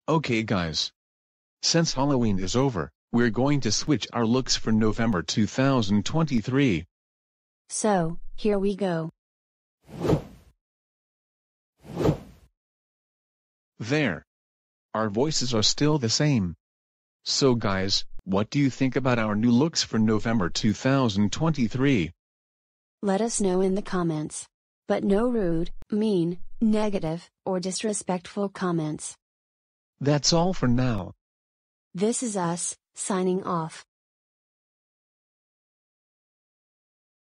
Okay guys. Since Halloween is over, we're going to switch our looks for November 2023. So, here we go. There. Our voices are still the same. So guys, what do you think about our new looks for November 2023? Let us know in the comments. But no rude, mean, negative, or disrespectful comments. That's all for now. This is us, signing off.